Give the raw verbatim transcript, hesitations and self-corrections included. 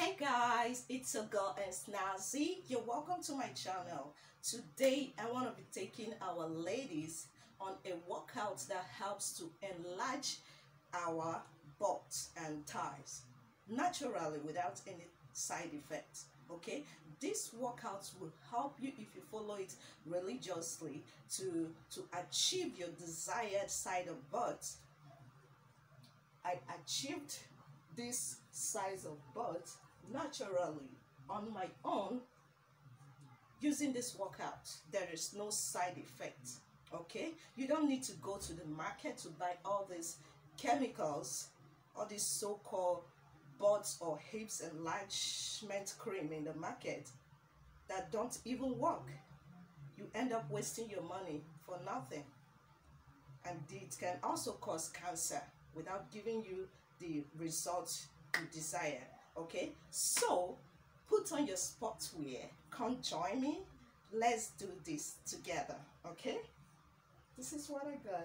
Hey guys, it's your girl and Snazzy. You're welcome to my channel. Today I want to be taking our ladies on a workout that helps to enlarge our butt and thighs naturally without any side effects. Okay, this workout will help you if you follow it religiously to to achieve your desired side of butt. I achieved this size of butt naturally on my own using this workout. There is no side effect. Okay, you don't need to go to the market to buy all these chemicals, all these so-called butts or hips enlargement cream in the market that don't even work. You end up wasting your money for nothing, and it can also cause cancer without giving you the results you desire. Okay, so put on your sportswear, come join me, let's do this together. Okay, this is what I got.